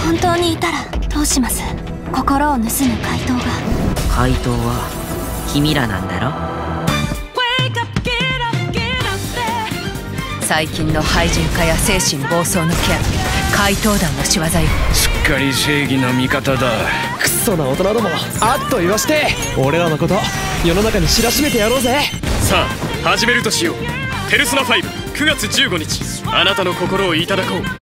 本当にいたらどうします？心を盗む怪盗が。 怪盗は君らなんだろ。 最近の廃人化や精神暴走の件、怪盗団の仕業よ。 しっかり正義の味方だ。 クソな大人ども、あっと言わして、俺らのこと世の中に知らしめてやろうぜ。 さあ始めるとしよう。ペルソナ5、9月15日、あなたの心をいただこう。